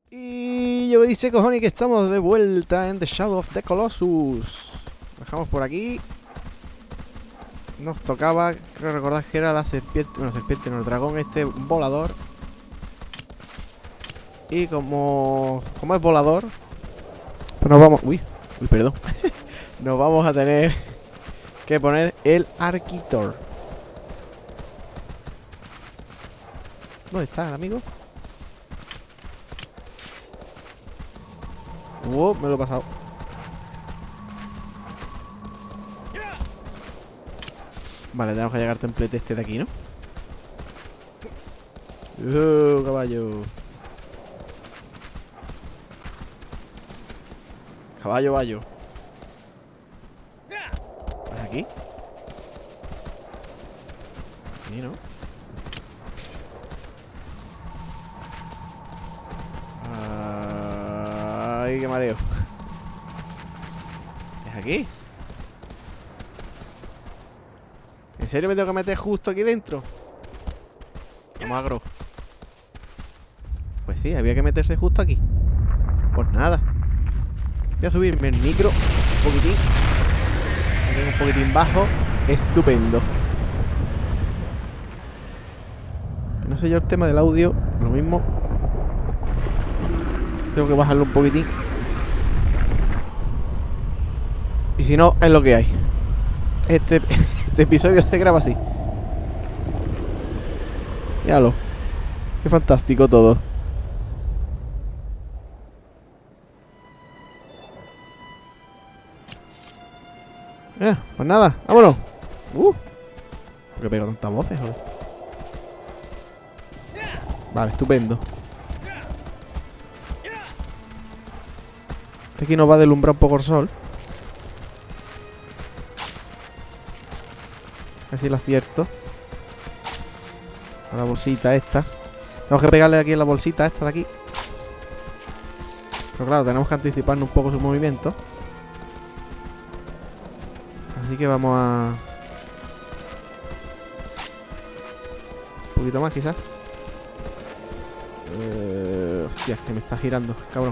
Y yo dice, cojones, que estamos de vuelta en The Shadow of the Colossus. Bajamos por aquí. Nos tocaba, creo recordar que era la serpiente. Bueno, serpiente, no, el dragón este volador. Y como es volador, pues nos vamos... Uy, perdón. Nos vamos a tener que poner el Arquitor. ¿Dónde está el amigo? Me lo he pasado. Vale, tenemos que llegar al templete este de aquí, ¿no? Caballo. Caballo, vallo. ¿Es aquí? Sí, ¿no? Ay, qué mareo. ¿Es aquí? ¿En serio me tengo que meter justo aquí dentro? Como agro. Pues sí, había que meterse justo aquí. Pues nada. Voy a subirme el micro un poquitín. Aquí un poquitín bajo. Estupendo. No sé yo el tema del audio. Lo mismo. Tengo que bajarlo un poquitín. Y si no, es lo que hay. Este episodio se graba así. Míralo. Qué fantástico todo. Pues nada, vámonos. ¿Por qué pego tantas voces, joder? Vale, estupendo. Este aquí nos va a deslumbrar un poco el sol. A ver si lo acierto. A la bolsita esta. Tenemos que pegarle aquí en la bolsita esta de aquí. Pero claro, tenemos que anticiparnos un poco su movimiento. Así que vamos a... un poquito más quizás. Hostia, que me está girando, cabrón.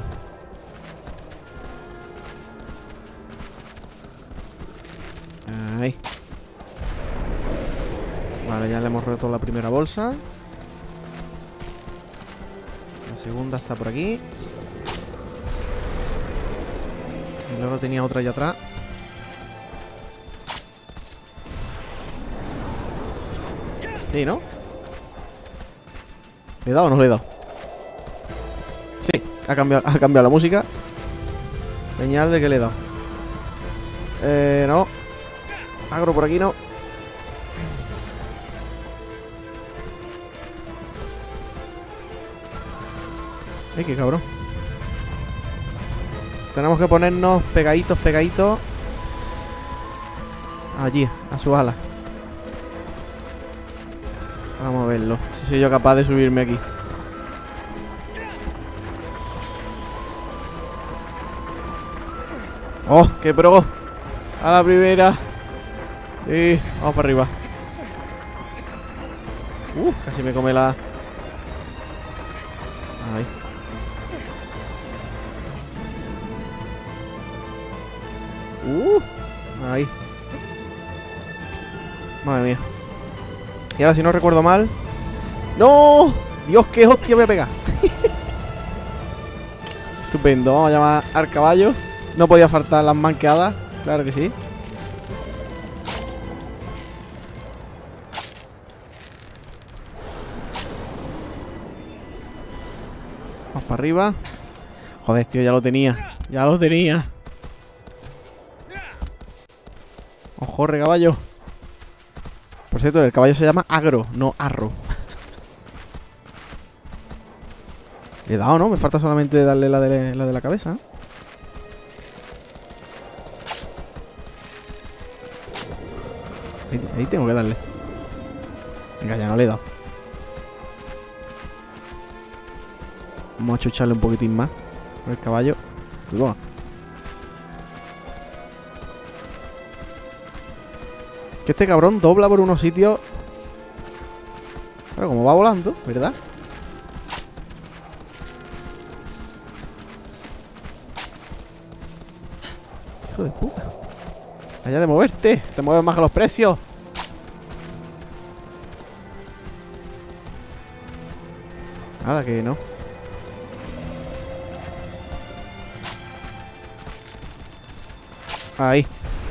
Ahí. Vale, ya le hemos roto la primera bolsa. La segunda está por aquí. Y luego tenía otra allá atrás. Sí, ¿no? ¿Le he dado o no le he dado? Sí, ha cambiado la música. Señal de que le he dado. No. Agro por aquí no. Ay, qué cabrón. Tenemos que ponernos pegaditos. Allí, a su ala. Vamos a verlo. Si soy yo capaz de subirme aquí. ¡Oh, qué pro! A la primera. Y vamos para arriba. Casi me come la... Ahí. Ahí. Madre mía. Y ahora si no recuerdo mal... ¡No! Dios, qué hostia voy a pegar. Estupendo. Vamos a llamar al caballo. No podía faltar las manqueadas. Claro que sí. Vamos para arriba. Joder, tío, ya lo tenía. Ya lo tenía. Ojo, caballo. Por cierto, el caballo se llama Agro, no Arro. Le he dado, ¿no? Me falta solamente darle la de la cabeza, ¿no? Ahí tengo que darle. Venga, ya no le he dado. Vamos a chucharle un poquitín más con el caballo. Y bueno. Que este cabrón dobla por unos sitios. Pero como va volando, ¿verdad? hijo de puta. Allá de moverte. Te mueves más que los precios. Nada, que no. Ahí.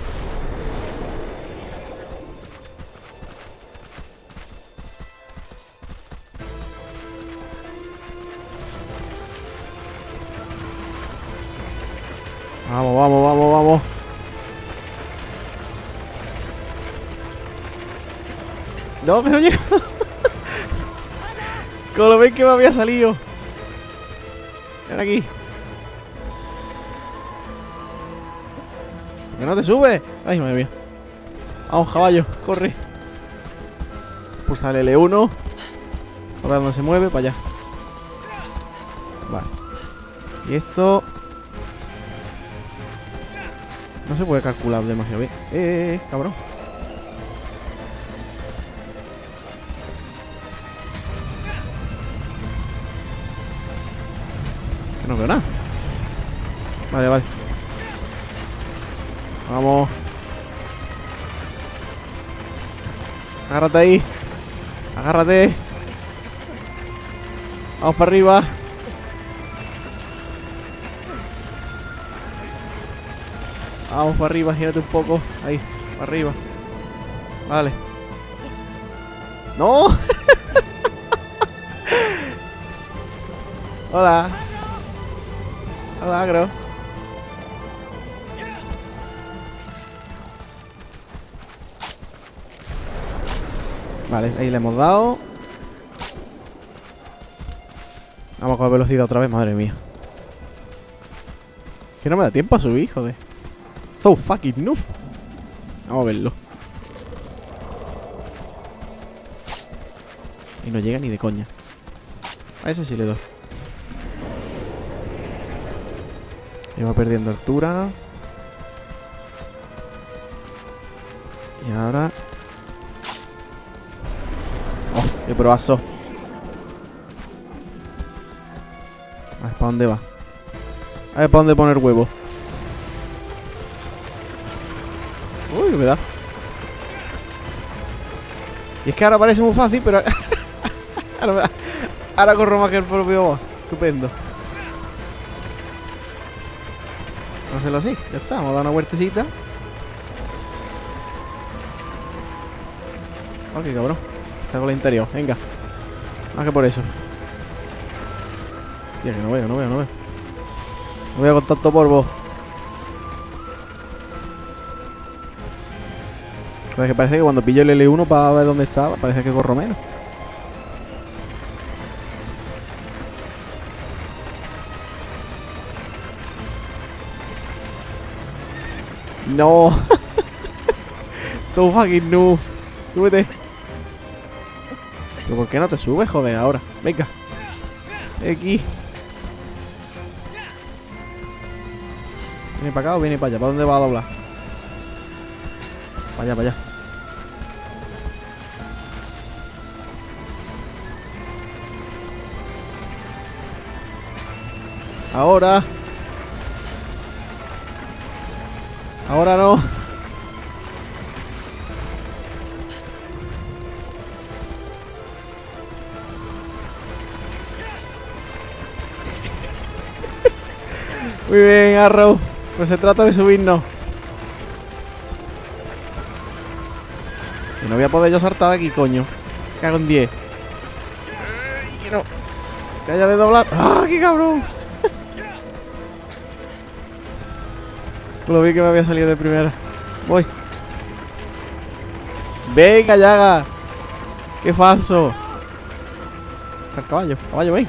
Vamos, vamos, vamos, vamos. No, pero llega. Como lo ven que me había salido. Ven aquí. ¿Por qué no te subes? Ay, madre mía. Vamos, caballo, corre. Pulsa el L1. A ver dónde se mueve, para allá. Vale. Y esto... no se puede calcular demasiado bien. Cabrón. Que no veo nada. Vale, vale. Vamos. Agárrate ahí. Agárrate. Vamos para arriba. Vamos para arriba, gírate un poco. Ahí, para arriba. Vale. ¡No! Hola. Hola, Agro. Vale, ahí le hemos dado. Vamos con velocidad otra vez, madre mía. Que no me da tiempo a subir, joder. So fucking noob. Vamos a verlo. Y no llega ni de coña. A ese sí le doy. Y va perdiendo altura. Y ahora... ¡oh, qué probazo! A ver, ¿para dónde va? A ver, ¿para dónde poner huevo? Uy, qué me da. Y es que ahora parece muy fácil, pero... ahora corro más que el propio boss. Estupendo. Vamos a hacerlo así, ya está, vamos a dar una vueltecita. Ok, cabrón. Está con el interior, venga. Más que por eso. Tía, que no veo. No veo con tanto polvo. Es que parece que cuando pillo el L1 para ver dónde estaba, parece que corro menos. No. So fucking noob. Súbete. ¿Pero por qué no te subes, joder, ahora? Venga. Aquí. ¿Viene para acá o viene para allá? ¿Para dónde va a doblar? Para allá, para allá. Ahora. Ahora no. Muy bien, Arrow. Pues se trata de subirnos. Que no voy a poder yo saltar de aquí, coño. Cago en 10. Que no. Que haya de doblar. ¡Ah, qué cabrón! Lo vi que me había salido de primera. Voy. Venga, Yaga. Qué falso. El caballo. Caballo, ven.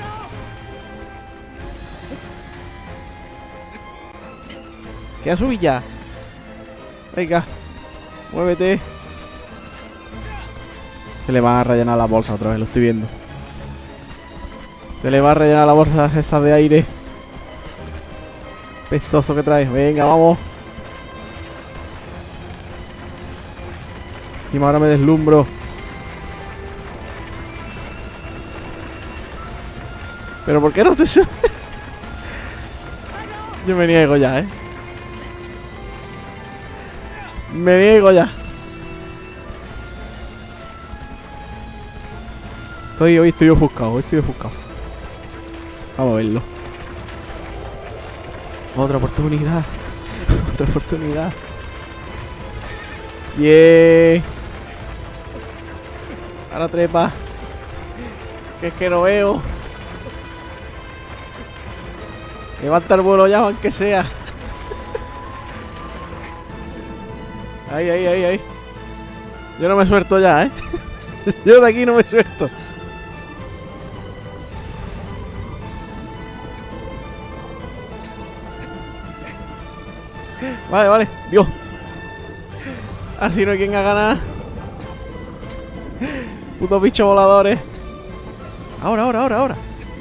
Queda subir ya. Venga. Muévete. Se le va a rellenar la bolsa otra vez, lo estoy viendo. Se le va a rellenar la bolsa esa de aire. Pestoso que traes. Venga, vamos. Encima ahora me deslumbro. Pero ¿por qué no te subes? Yo me niego ya, Me niego ya. Hoy estoy ofuscado, Vamos a verlo. Otra oportunidad. Otra oportunidad. Bien. Ahora trepa. Que es que no veo. Levanta el vuelo ya, aunque sea. Ahí. Yo no me suelto ya, Yo de aquí no me suelto. Vale. Dios. Así no hay quien haga nada. Putos bichos voladores. Ahora.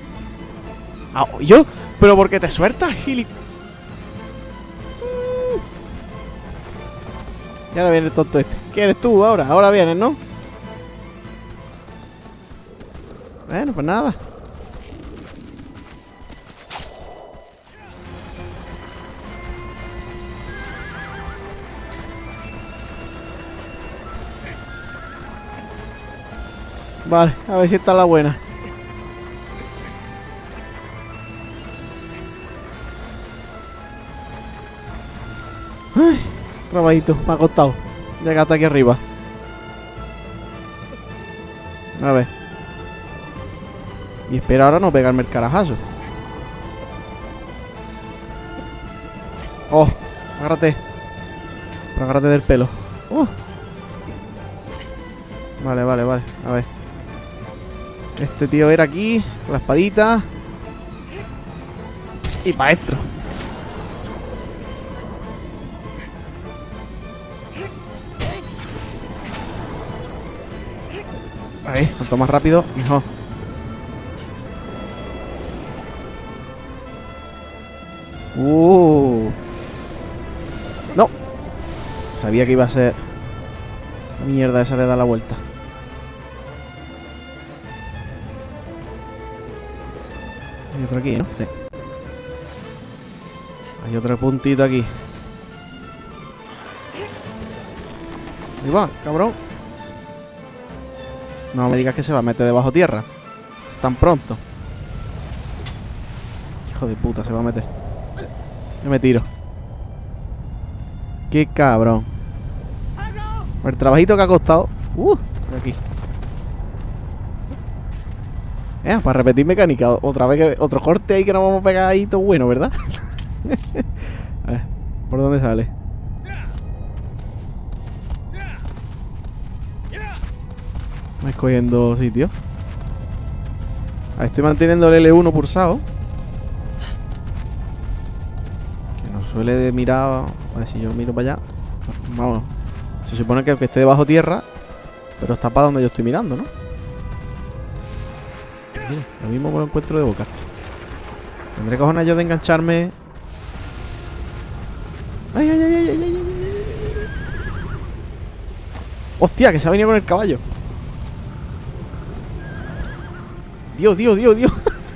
¿Yo? ¿Pero por qué te sueltas, Gili? Y ahora viene el tonto este. ¿Quién eres tú ahora? Ahora vienes, ¿no? Bueno, pues nada. Vale, a ver si está la buena. Ay, trabajito, me ha costado llegar hasta aquí arriba. A ver. Y espero ahora no pegarme el carajazo. Oh, agárrate. Pero agárrate del pelo. Vale. A ver. Este tío era aquí, con la espadita. Y para esto. Ahí, cuanto más rápido, mejor. No. Sabía que iba a ser la mierda esa de dar la vuelta. Hay otro aquí, ¿no? Sí. Hay otro puntito aquí. Ahí va, cabrón. No me digas que se va a meter debajo tierra tan pronto. Hijo de puta, se va a meter. Yo me tiro. Qué cabrón. El trabajito que ha costado. Aquí. Para repetir mecánica. Otra vez que otro corte ahí que nos vamos a pegar ahí todo bueno, ¿verdad? A ver, ¿por dónde sale? Me escogiendo sitio. Estoy manteniendo el L1 pulsado. Que no suele de mirar. A ver si yo miro para allá. Vamos. Se supone que esté debajo tierra, pero está para donde yo estoy mirando, ¿no? Mira, lo mismo me lo encuentro de boca. Tendré cojones yo de engancharme. ¡Ay! ¡Hostia! Que se ha venido con el caballo. Dios. Dios,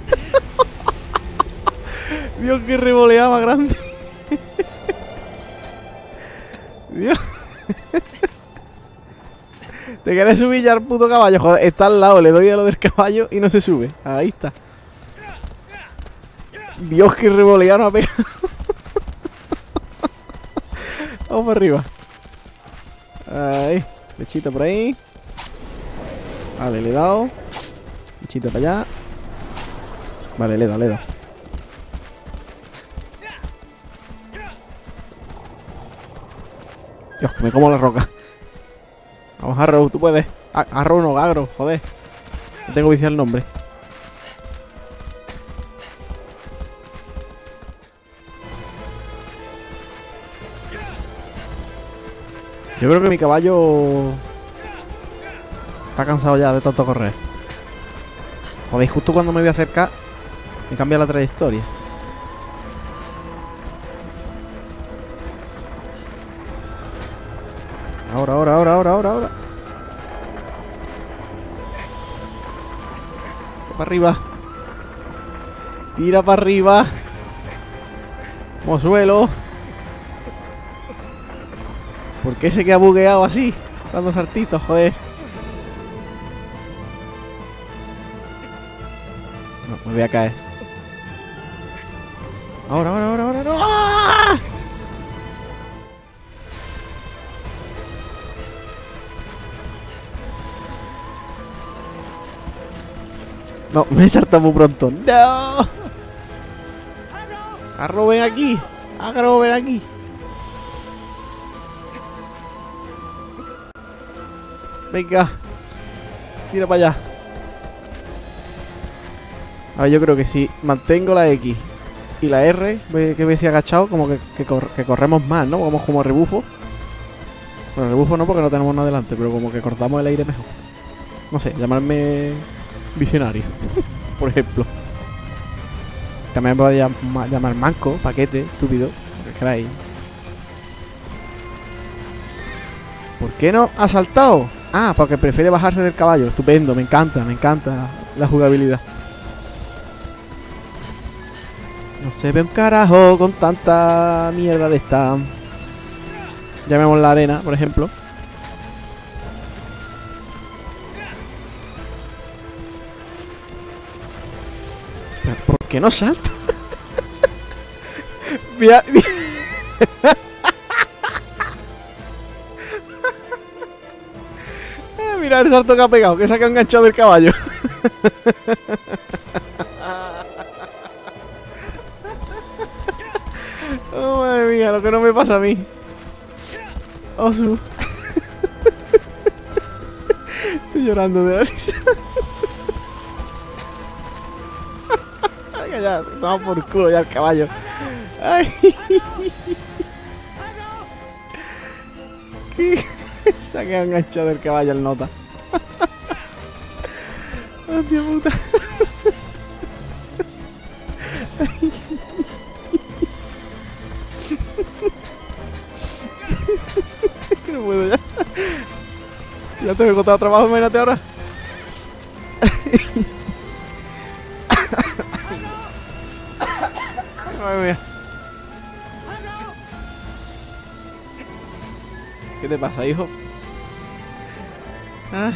qué revoleada más grande. Dios. Te quieres subir ya al puto caballo. Joder, está al lado, le doy a lo del caballo y no se sube. Ahí está. Dios, qué revoleada nos ha pegado. Vamos para arriba. Ahí, flechita por ahí. Vale, le he dado. Flechita para allá. Vale, le he dado. Dios, que me como la roca. Vamos, Arrow, tú puedes. Arrow no, Agro, joder. No tengo que decir el nombre. Yo creo que mi caballo está cansado ya de tanto correr. Joder, justo cuando me voy a acercar me cambia la trayectoria. Ahora. Para arriba. Tira para arriba. Mozuelo. ¿Por qué se queda bugueado así? Dando saltitos, joder. No, me voy a caer. Ahora, no. ¡Ah! No, me he saltado muy pronto. ¡No! Agro, ven aquí. Agro, ven aquí. Venga. Tira para allá. A ver, yo creo que si mantengo la X y la R, que hubiese agachado, como que corremos más, ¿no? Vamos como rebufo. Bueno, rebufo no porque no tenemos nada delante, pero como que cortamos el aire mejor. No sé, llamarme visionario, por ejemplo. También me podría llamar manco, paquete, estúpido, lo que queráis. ¿Por qué no ha saltado? Ah, porque prefiere bajarse del caballo. Estupendo, me encanta la jugabilidad. No se ve un carajo con tanta mierda de esta. Llamemos la arena, por ejemplo. ¿Por qué no salta? Mira. Mira el salto que ha pegado, que se ha enganchado del caballo. Oh, madre mía, lo que no me pasa a mí. Osu. Estoy llorando de la risa. Ay, ya, toma por culo ya el caballo. Ay. Se ha quedado enganchado el caballo el nota. Hostia puta. Que no puedo ya. Ya te he encontrado trabajo, imagínate ahora. Madre mía. ¿Qué te pasa, hijo? Ay.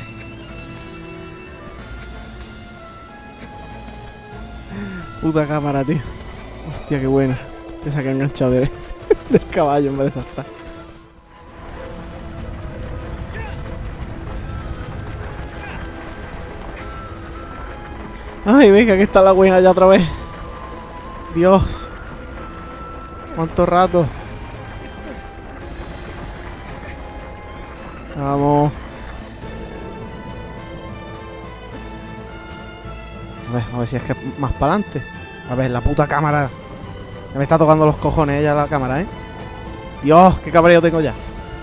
Puta cámara, tío. Hostia, qué buena. Te saqué enganchado del caballo en vez de saltar. Ay, venga, que está la buena ya otra vez. Dios. ¿Cuánto rato? Vamos. A ver si es que es más para adelante. A ver, la puta cámara. Ya me está tocando los cojones ella la cámara, ¿eh? Dios, qué cabreo tengo ya.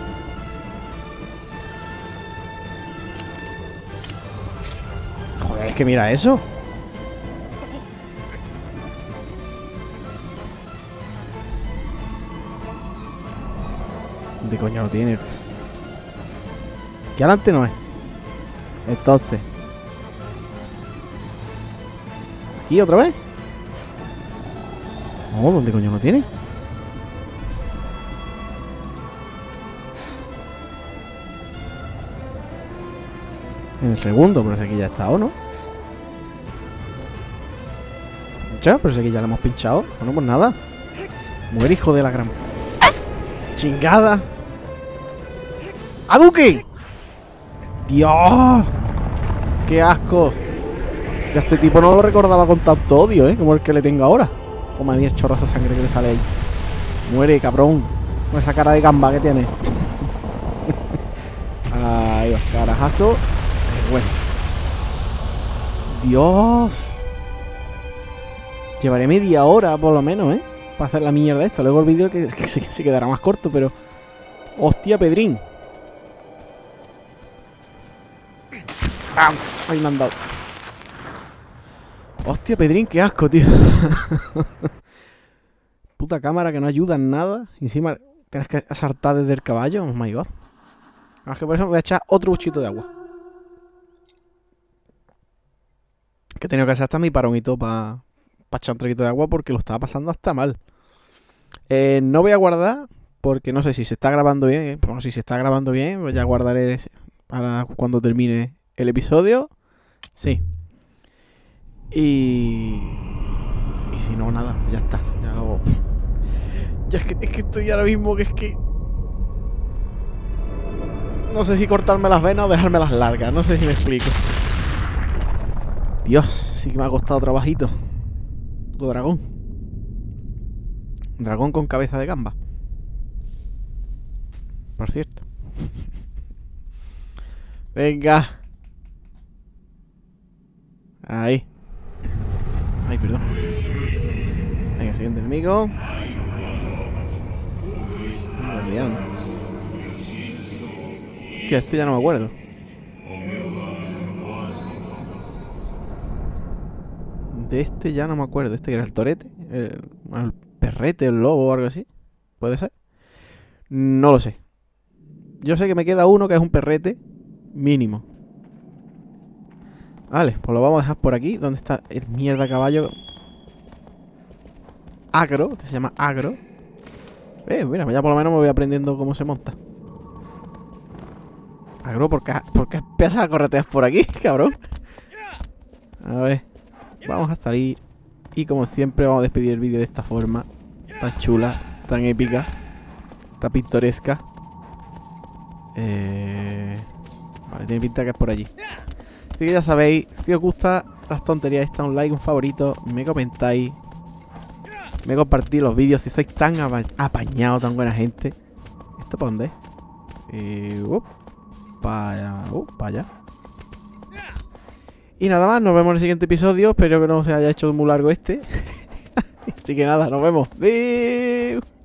Joder, es que mira eso. ¿Dónde coño lo tiene? Que adelante no es. Entonces. ¿Aquí otra vez? No, ¿dónde coño lo tiene? En el segundo, pero ese aquí ya está, ¿o no? Ya, pero ese aquí ya lo hemos pinchado. Bueno, pues nada. Mujer, hijo de la gran... ¡Chingada! ¡Hadouken! ¡Dios! ¡Qué asco! Ya este tipo no lo recordaba con tanto odio, ¿eh? Como el que le tengo ahora. Toma mía el chorrazo de sangre que le sale ahí. Muere, cabrón. Con esa cara de gamba que tiene. Ahí va, carajazo. Bueno. Dios. Llevaré media hora por lo menos, ¿eh? Para hacer la mierda esto. Luego el vídeo que se quedará más corto, pero... Hostia, Pedrín. ¡Pam! Ahí me han dado. Hostia, Pedrín, qué asco, tío. Puta cámara que no ayuda en nada. Y encima tienes que saltar desde el caballo. Oh my god. Es que por ejemplo voy a echar otro buchito de agua. Que he tenido que hacer hasta mi paronito para echar un traguito de agua porque lo estaba pasando hasta mal. No voy a guardar porque no sé si se está grabando bien. Bueno, si se está grabando bien, pues ya guardaré para cuando termine el episodio. Sí. Y si no, nada, ya está. Ya lo... Ya es que estoy ahora mismo que es que... No sé si cortarme las venas o dejármelas largas. No sé si me explico. Dios, sí que me ha costado trabajito. Puto dragón. Dragón con cabeza de gamba. Por cierto. Venga. Ahí. Ay, perdón. Venga, siguiente enemigo. Hostia, este ya no me acuerdo. De este ya no me acuerdo. Este que era el torete, el perrete, el lobo o algo así. ¿Puede ser? No lo sé. Yo sé que me queda uno que es un perrete mínimo. Vale, pues lo vamos a dejar por aquí. ¿Dónde está el mierda caballo? Agro, que se llama Agro. Mira, ya por lo menos me voy aprendiendo cómo se monta. Agro, ¿por qué empiezas a corretear por aquí, cabrón? A ver, vamos a salir. Y como siempre vamos a despedir el vídeo de esta forma. Tan chula, tan épica, tan pintoresca. Vale, tiene pinta que es por allí. Así que ya sabéis, si os gusta las tonterías estas, un like, un favorito, me comentáis, me compartís los vídeos si sois tan apañados, tan buena gente. ¿Esto para dónde? Para allá. Y nada más, nos vemos en el siguiente episodio. Espero que no se haya hecho muy largo este. Así que nada, nos vemos. ¡Adiós!